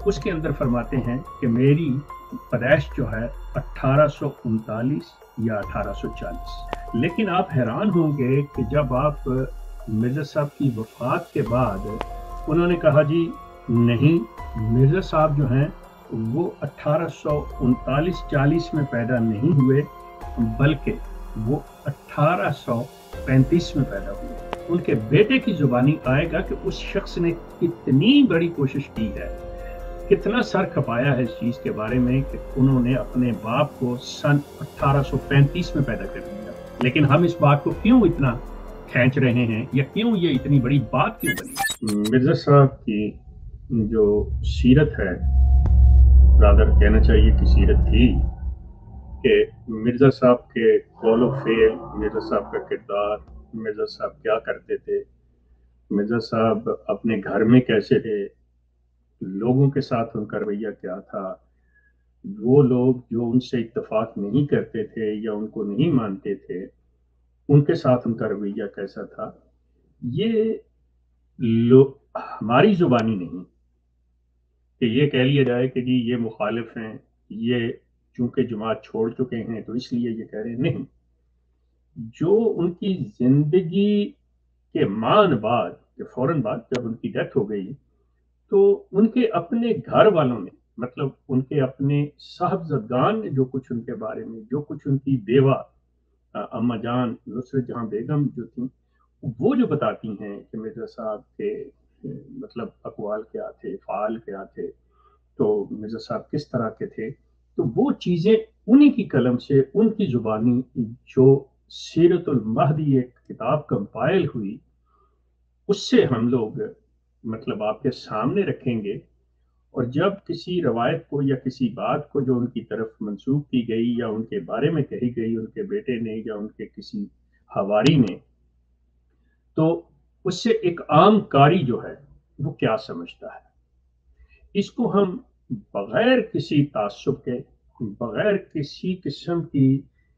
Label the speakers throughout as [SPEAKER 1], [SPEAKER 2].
[SPEAKER 1] اس کے اندر فرماتے ہیں کہ میری پیدائش جو ہے 1839 یا 1840، لیکن آپ حیران ہوں گے کہ جب آپ مرزا صاحب کی وفات کے بعد انہوں نے کہا جی نہیں، مرزا صاحب جو ہیں وہ 1839-40 میں پیدا نہیں ہوئے، بلکہ وہ 1835 میں پیدا ہوئے۔ ان کے بیٹے کی زبانی آئے گا کہ اس شخص نے کتنی بڑی کوشش کی ہے، کتنا سر کھپایا ہے اس چیز کے بارے میں کہ انہوں نے اپنے باپ کو سن 1835 میں پیدا کر دیا۔ لیکن ہم اس بات کو کیوں اتنا کھینچ رہے ہیں، یا کیوں یہ اتنی بڑی بات کیوں بنی؟ مرزا صاحب کی جو سیرت ہے، رادر کہنا چاہیے کہ سیرت تھی، کہ مرزا صاحب کے قول و فعل، مرزا صاحب کا کردار، مرزا صاحب کیا کرتے تھے، مرزا صاحب اپنے گھر میں کیسے تھے، لوگوں کے ساتھ ان کا رویہ کیا تھا، وہ لوگ جو ان سے اتفاق نہیں کرتے تھے یا ان کو نہیں مانتے تھے ان کے ساتھ ان کا رویہ کیسا تھا، یہ ہماری زبانی نہیں کہ یہ کہہ لیا جائے کہ جی یہ مخالف ہیں، یہ چونکہ جماعت چھوڑ چکے ہیں تو اس لیے یہ کہہ رہے ہیں۔ نہیں، جو ان کی زندگی کے مان بعد، کہ فوراً بعد جب ان کی ڈیتھ ہو گئی، تو ان کے اپنے گھر والوں نے، مطلب ان کے اپنے صاحبزادگان نے جو کچھ ان کے بارے میں، جو کچھ ان کی بیوہ اماں جان نصرت جہاں بیگم جو تھیں، وہ جو بتاتی ہیں کہ مرزا صاحب کے مطلب اقوال کیا تھے، فعال کیا تھے، تو مرزا صاحب کس طرح کے تھے، تو وہ چیزیں انہی کی قلم سے، ان کی زبانی، جو سیرت المہدی ایک کتاب کمپائل ہوئی، اس سے ہم لوگ مطلب آپ کے سامنے رکھیں گے۔ اور جب کسی روایت کو یا کسی بات کو جو ان کی طرف منسوب کی گئی یا ان کے بارے میں کہی گئی ان کے بیٹے نے یا ان کے کسی حواری نے، تو اس سے ایک عام قاری جو ہے وہ کیا سمجھتا ہے، اس کو ہم بغیر کسی تعصب کے، بغیر کسی قسم کی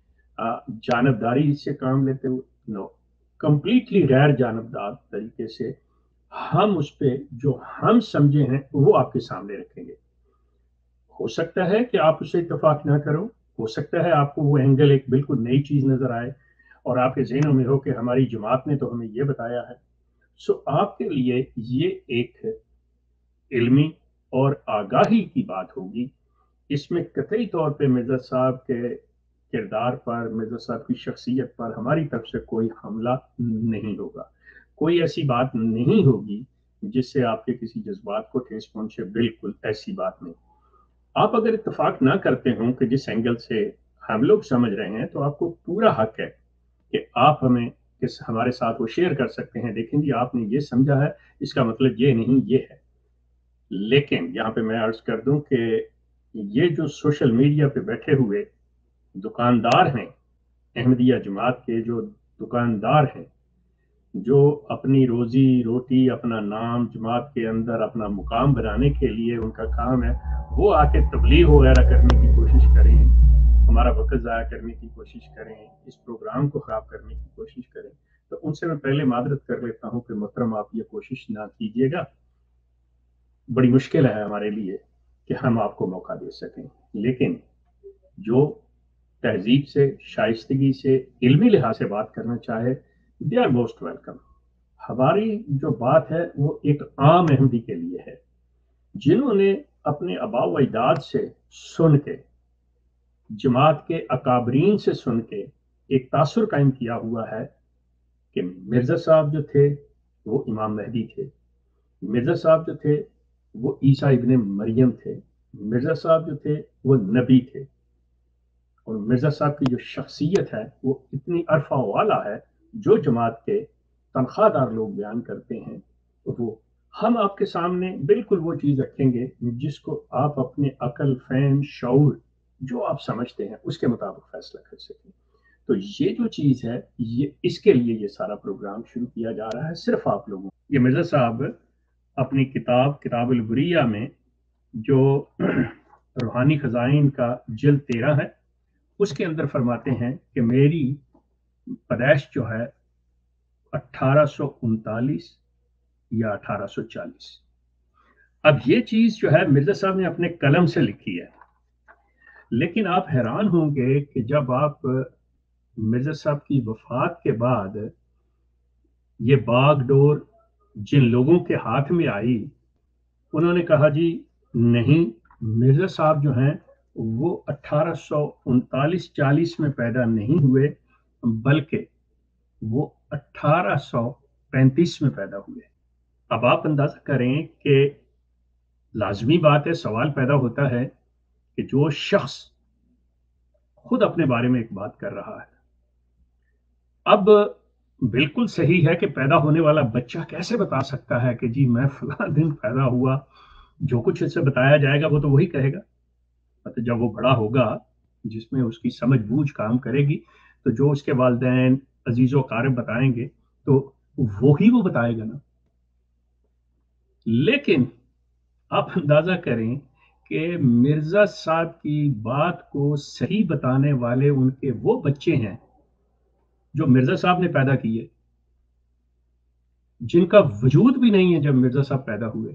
[SPEAKER 1] جانبداری سے کام لیتے ہوئے، نو، کمپلیٹلی غیر جانبدار طریقے سے ہم اس پہ جو ہم سمجھے ہیں وہ آپ کے سامنے رکھیں گے۔ ہو سکتا ہے کہ آپ اسے اتفاق نہ کرو، ہو سکتا ہے آپ کو وہ اینگل ایک بالکل نئی چیز نظر آئے اور آپ کے ذہنوں میں ہو کہ ہماری جماعت نے تو ہمیں یہ بتایا ہے۔ سو آپ کے لیے یہ ایک علمی اور آگاہی کی بات ہوگی، اس میں قطعی طور پہ مرزا صاحب کے کردار پر، مرزا صاحب کی شخصیت پر ہماری طرف سے کوئی حملہ نہیں ہوگا، کوئی ایسی بات نہیں ہوگی جس سے آپ کے کسی جذبات کو ٹھیس پہنچے، بالکل ایسی بات نہیں۔ آپ اگر اتفاق نہ کرتے ہوں کہ جس اینگل سے ہم لوگ سمجھ رہے ہیں، تو آپ کو پورا حق ہے کہ آپ ہمیں ہمارے ساتھ وہ شیئر کر سکتے ہیں، دیکھیں جی آپ نے یہ سمجھا ہے، اس کا مطلب یہ نہیں، یہ ہے۔ لیکن یہاں پہ میں عرض کر دوں کہ یہ جو سوشل میڈیا پہ بیٹھے ہوئے دکاندار ہیں، احمدیہ جماعت کے جو دکاندار ہیں، جو اپنی روزی روٹی، اپنا نام جماعت کے اندر اپنا مقام بنانے کے لیے ان کا کام ہے، وہ آ کے تبلیغ وغیرہ کرنے کی کوشش کریں، ہمارا وقت ضائع کرنے کی کوشش کریں، اس پروگرام کو خراب کرنے کی کوشش کریں، تو ان سے میں پہلے معذرت کر لیتا ہوں کہ محترم آپ یہ کوشش نہ کیجیے گا، بڑی مشکل ہے ہمارے لیے کہ ہم آپ کو موقع دے سکیں۔ لیکن جو تہذیب سے، شائستگی سے، علمی لحاظ سے بات کرنا چاہے، دے آر موسٹ ویلکم۔ ہماری جو بات ہے وہ ایک عام احمدی کے لیے ہے، جنہوں نے اپنے آباء و اجداد سے سن کے، جماعت کے اکابرین سے سن کے ایک تاثر قائم کیا ہوا ہے کہ مرزا صاحب جو تھے وہ امام مہدی تھے، مرزا صاحب جو تھے وہ عیسیٰ ابن مریم تھے، مرزا صاحب جو تھے وہ نبی تھے، اور مرزا صاحب کی جو شخصیت ہے وہ اتنی عرفہ والا ہے، جو جماعت کے تنخواہ دار لوگ بیان کرتے ہیں، وہ ہم آپ کے سامنے بالکل وہ چیز رکھیں گے جس کو آپ اپنے عقل، فہم، شعور، جو آپ سمجھتے ہیں اس کے مطابق فیصلہ کر سکیں۔ تو یہ جو چیز ہے، یہ اس کے لیے یہ سارا پروگرام شروع کیا جا رہا ہے، صرف آپ لوگوں۔ یہ مرزا صاحب اپنی کتاب البریہ میں، جو روحانی خزائن کا جلد 13 ہے، اس کے اندر فرماتے ہیں کہ میری پیدائش جو ہے 1839 یا 1840، اب یہ چیز جو ہے مرزا صاحب نے اپنے قلم سے لکھی ہے، لیکن آپ حیران ہوں گے کہ جب آپ مرزا صاحب کی وفات کے بعد یہ باغ ڈور جن لوگوں کے ہاتھ میں آئی، انہوں نے کہا جی نہیں، مرزا صاحب جو ہیں وہ 1839-40 میں پیدا نہیں ہوئے، بلکہ وہ 1835 میں پیدا ہوئے۔ اب آپ اندازہ کریں کہ لازمی بات ہے، سوال پیدا ہوتا ہے کہ جو شخص خود اپنے بارے میں ایک بات کر رہا ہے، اب بالکل صحیح ہے کہ پیدا ہونے والا بچہ کیسے بتا سکتا ہے کہ جی میں فلاں دن پیدا ہوا، جو کچھ اسے بتایا جائے گا وہ تو وہی کہے گا۔ مطلب جب وہ بڑا ہوگا، جس میں اس کی سمجھ بوجھ کام کرے گی، تو جو اس کے والدین عزیز و اقارب بتائیں گے تو وہی وہ بتائے گا نا۔ لیکن آپ اندازہ کریں کہ مرزا صاحب کی بات کو صحیح بتانے والے ان کے وہ بچے ہیں جو مرزا صاحب نے پیدا کیے، جن کا وجود بھی نہیں ہے جب مرزا صاحب پیدا ہوئے۔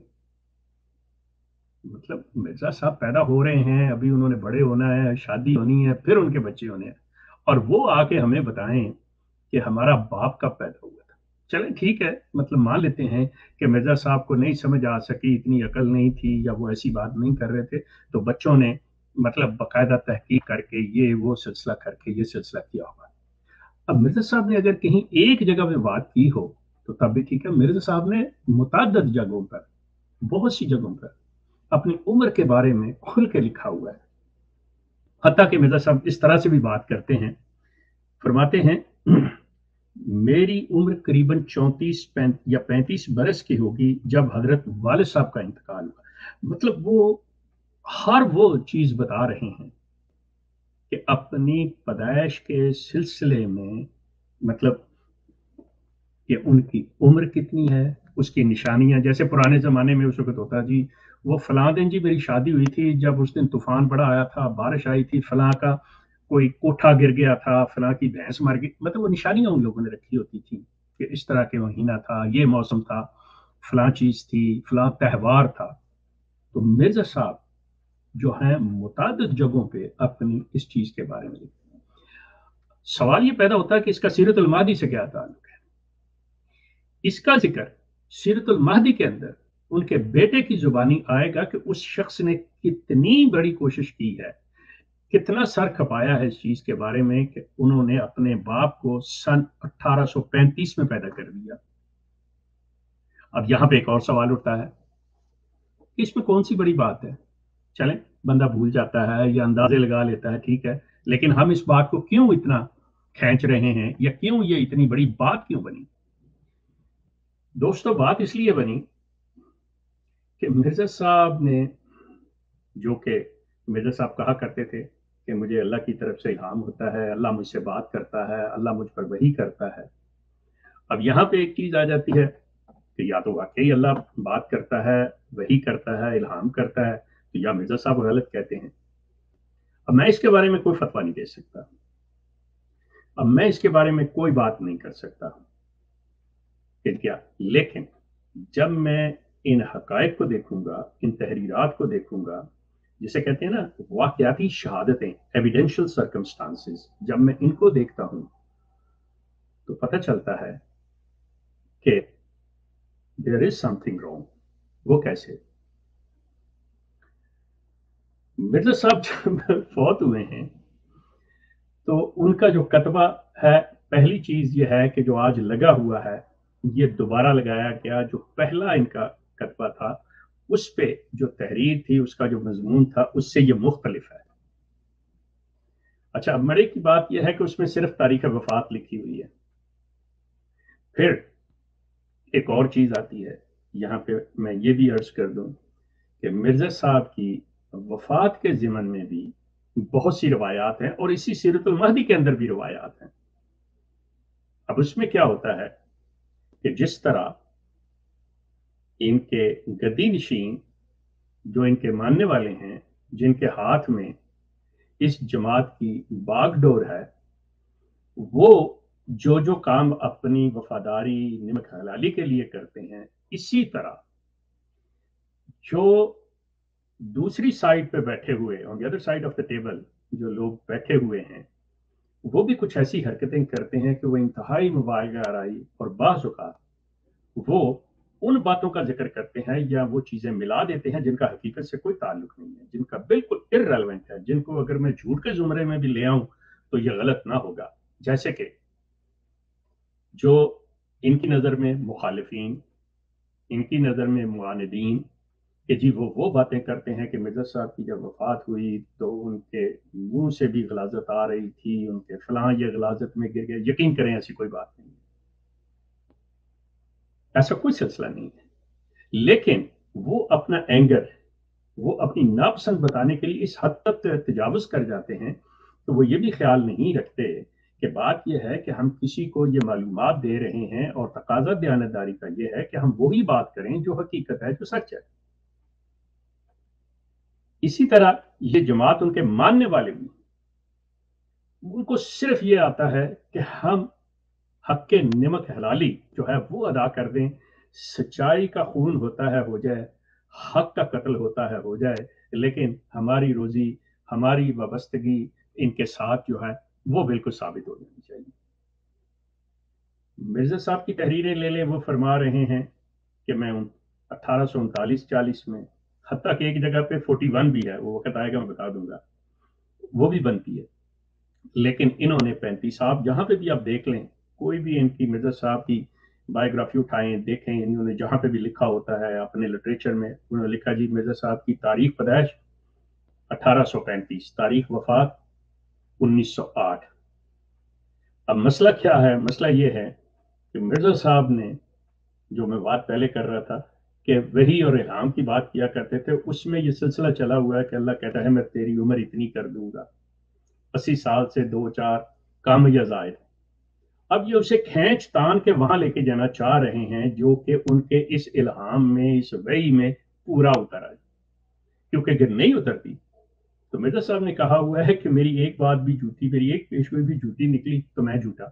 [SPEAKER 1] مطلب مرزا صاحب پیدا ہو رہے ہیں، ابھی انہوں نے بڑے ہونا ہے، شادی ہونی ہے، پھر ان کے بچے ہونے ہیں، اور وہ آ کے ہمیں بتائیں کہ ہمارا باپ کب پیدا ہوا تھا۔ چلیں ٹھیک ہے، مطلب مان لیتے ہیں کہ مرزا صاحب کو نہیں سمجھ آ سکی، اتنی عقل نہیں تھی، یا وہ ایسی بات نہیں کر رہے تھے، تو بچوں نے مطلب باقاعدہ تحقیق کر کے یہ وہ سلسلہ کر کے یہ سلسلہ کیا ہوگا۔ اب مرزا صاحب نے اگر کہیں ایک جگہ پہ بات کی ہو تو تب بھی ٹھیک ہے، مرزا صاحب نے متعدد جگہوں پر، بہت سی جگہوں پر اپنی عمر کے بارے میں کھل کے لکھا ہوا ہے۔ حتیٰ کہ مرزا صاحب اس طرح سے بھی بات کرتے ہیں، فرماتے ہیں میری عمر قریباً 34 یا 35 برس کی ہوگی جب حضرت والد صاحب کا انتقال ہوا۔ مطلب وہ ہر وہ چیز بتا رہے ہیں کہ اپنی پیدائش کے سلسلے میں، مطلب کہ ان کی عمر کتنی ہے، اس کی نشانیاں، جیسے پرانے زمانے میں اس وقت ہوتا جی وہ فلاں دن جی میری شادی ہوئی تھی، جب اس دن طوفان بڑا آیا تھا، بارش آئی تھی، فلاں کا کوئی کوٹھا گر گیا تھا، فلاں کی بھینس مر گئی، مطلب وہ نشانیاں ان لوگوں نے رکھی ہوتی تھی کہ اس طرح کے مہینہ تھا، یہ موسم تھا، فلاں چیز تھی، فلاں تہوار تھا۔ تو مرزا صاحب جو ہیں متعدد جگہوں پہ اپنی اس چیز کے بارے میں لکھتے ہیں۔ سوال یہ پیدا ہوتا ہے کہ اس کا سیرت المہدی سے کیا تعلق ہے؟ اس کا ذکر سیرت المہدی کے اندر ان کے بیٹے کی زبانی آئے گا کہ اس شخص نے کتنی بڑی کوشش کی ہے، کتنا سر کھپایا ہے اس چیز کے بارے میں کہ انہوں نے اپنے باپ کو سن 1835 میں پیدا کر دیا۔ اب یہاں پہ ایک اور سوال اٹھتا ہے کہ اس میں کون سی بڑی بات ہے؟ چلیں، بندہ بھول جاتا ہے یا اندازے لگا لیتا ہے، ٹھیک ہے، لیکن ہم اس بات کو کیوں اتنا کھینچ رہے ہیں، یا کیوں یہ اتنی بڑی بات کیوں بنی؟ دوستو بات اس لیے بنی کہ مرزا صاحب نے، جو کہ مرزا صاحب کہا کرتے تھے کہ مجھے اللہ کی طرف سے الہام ہوتا ہے، اللہ مجھ سے بات کرتا ہے، اللہ مجھ پر وحی کرتا ہے۔ اب یہاں پہ ایک چیز آ جاتی ہے کہ یا تو واقعی اللہ بات کرتا ہے، وحی کرتا ہے، الہام کرتا ہے، تو یا مرزا صاحب غلط کہتے ہیں۔ اب میں اس کے بارے میں کوئی فتویٰ نہیں دے سکتا، اب میں اس کے بارے میں کوئی بات نہیں کر سکتا کہ کیا، لیکن جب میں ان حقائق کو دیکھوں گا، ان تحریرات کو دیکھوں گا، جسے کہتے ہیں نا واقعاتی شہادتیں، ایویڈینشل سرکمسٹانسز، جب میں ان کو دیکھتا ہوں تو پتہ چلتا ہے کہ دیر از سم تھنگ رانگ۔ وہ کیسے؟ مرزا صاحب جب فوت ہوئے ہیں تو ان کا جو کتبہ ہے، پہلی چیز یہ ہے کہ جو آج لگا ہوا ہے یہ دوبارہ لگایا گیا، جو پہلا ان کا کتبہ تھا اس پہ جو تحریر تھی، اس کا جو مضمون تھا اس سے یہ مختلف ہے۔ اچھا، اب مڑے کی بات یہ ہے کہ اس میں صرف تاریخ وفات لکھی ہوئی ہے۔ پھر ایک اور چیز آتی ہے، یہاں پہ میں یہ بھی عرض کر دوں کہ مرزا صاحب کی وفات کے ضمن میں بھی بہت سی روایات ہیں، اور اسی سیرت المہدی کے اندر بھی روایات ہیں۔ اب اس میں کیا ہوتا ہے کہ جس طرح ان کے گدی نشین جو ان کے ماننے والے ہیں، جن کے ہاتھ میں اس جماعت کی باغ ڈور ہے، وہ جو جو کام اپنی وفاداری نمک حلالی کے لیے کرتے ہیں، اسی طرح جو دوسری سائڈ پہ بیٹھے ہوئے on the other side of the table جو لوگ بیٹھے ہوئے ہیں وہ بھی کچھ ایسی حرکتیں کرتے ہیں کہ وہ انتہائی مبالغہ آرائی اور بعض اوقات وہ ان باتوں کا ذکر کرتے ہیں یا وہ چیزیں ملا دیتے ہیں جن کا حقیقت سے کوئی تعلق نہیں ہے، جن کا بالکل ارریلیونٹ ہے، جن کو اگر میں جھوٹ کے زمرے میں بھی لے آؤں تو یہ غلط نہ ہوگا، جیسے کہ جو ان کی نظر میں مخالفین، ان کی نظر میں معاندین، کہ جی وہ باتیں کرتے ہیں کہ مرزا صاحب کی جب وفات ہوئی تو ان کے منہ سے بھی غلاظت آ رہی تھی، ان کے فلاں یہ غلاظت میں گر گئے۔ یقین کریں ایسی کوئی بات نہیں ہے، ایسا کوئی سلسلہ نہیں ہے، لیکن وہ اپنا اینگر، وہ اپنی ناپسند بتانے کے لیے اس حد تک تجاوز کر جاتے ہیں تو وہ یہ بھی خیال نہیں رکھتے کہ بات یہ ہے کہ ہم کسی کو یہ معلومات دے رہے ہیں اور تقاضا دیانتداری کا یہ ہے کہ ہم وہی بات کریں جو حقیقت ہے، جو سچ ہے۔ اسی طرح یہ جماعت ان کے ماننے والے بھی، ان کو صرف یہ آتا ہے کہ ہم حق کے نمک حلالی جو ہے وہ ادا کر دیں، سچائی کا خون ہوتا ہے ہو جائے، حق کا قتل ہوتا ہے ہو جائے، لیکن ہماری روزی، ہماری وابستگی ان کے ساتھ جو ہے وہ بالکل ثابت ہو جانی چاہیے۔ مرزا صاحب کی تحریریں لے لیں، وہ فرما رہے ہیں کہ میں 1839-40 میں، حتیٰ کہ ایک جگہ پہ 41 بھی ہے، وہ وقت آئے گا میں بتا دوں گا، وہ بھی بنتی ہے، لیکن انہوں نے 35 صاحب جہاں پہ بھی آپ دیکھ لیں، کوئی بھی ان کی مرزا صاحب کی بایوگرافی اٹھائیں دیکھیں، انہوں نے جہاں پہ بھی لکھا ہوتا ہے اپنے لٹریچر میں، انہوں نے لکھا جی مرزا صاحب کی تاریخ پیدائش 1835، تاریخ وفات 1908۔ اب مسئلہ کیا ہے؟ مسئلہ یہ ہے کہ مرزا صاحب نے، جو میں بات پہلے کر رہا تھا کہ وحی اور الہام کی بات کیا کرتے تھے، اس میں یہ سلسلہ چلا ہوا ہے کہ اللہ کہتا ہے میں تیری عمر اتنی کر دوں گا، 80 سال سے 2-4 کم یا زائد۔ اب یہ اسے کھینچ تان کے وہاں لے کے جانا چاہ رہے ہیں جو کہ ان کے اس الہام میں، اس وحی میں پورا اتر آئے، کیونکہ اگر نہیں اترتی تو مرزا صاحب نے کہا ہوا ہے کہ میری ایک بات بھی جھوٹی، میری ایک پیشگوئی بھی جھوٹی نکلی تو میں جھوٹا۔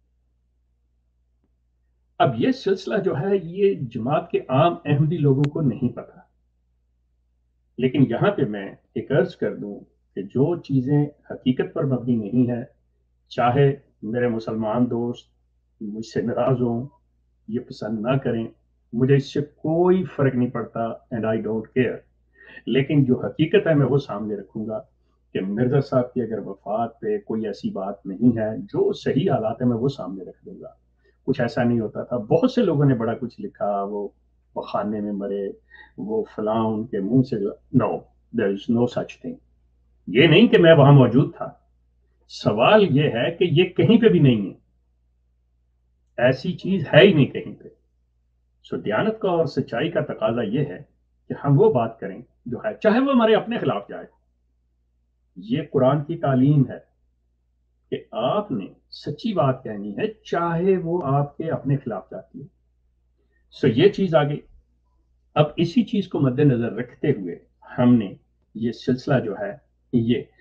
[SPEAKER 1] اب یہ سلسلہ جو ہے یہ جماعت کے عام احمدی لوگوں کو نہیں پتا، لیکن یہاں پہ میں ایک عرض کر دوں کہ جو چیزیں حقیقت پر مبنی نہیں ہے، چاہے میرے مسلمان دوست مجھ سے ناراض ہوں، یہ پسند نہ کریں، مجھے اس سے کوئی فرق نہیں پڑتا، اینڈ آئی ڈونٹ کیئر، لیکن جو حقیقت ہے میں وہ سامنے رکھوں گا کہ مرزا صاحب کی اگر وفات پہ کوئی ایسی بات نہیں ہے، جو صحیح حالات ہے میں وہ سامنے رکھ دوں گا۔ کچھ ایسا نہیں ہوتا تھا، بہت سے لوگوں نے بڑا کچھ لکھا، وہ خانے میں مرے، وہ فلاں ان کے منہ سے، نو دیر از نو سچ تھنگ۔ یہ نہیں کہ میں وہاں موجود تھا، سوال یہ ہے کہ یہ کہیں پہ بھی نہیں ہے، ایسی چیز ہے ہی نہیں کہیں پہ۔ سو دیانت کا اور سچائی کا تقاضا یہ ہے کہ ہم وہ بات کریں جو ہے، چاہے وہ ہمارے اپنے خلاف جائے۔ یہ قرآن کی تعلیم ہے کہ آپ نے سچی بات کہنی ہے چاہے وہ آپ کے اپنے خلاف جاتی ہے۔ سو یہ چیز آ گئی۔ اب اسی چیز کو مد نظر رکھتے ہوئے ہم نے یہ سلسلہ جو ہے یہ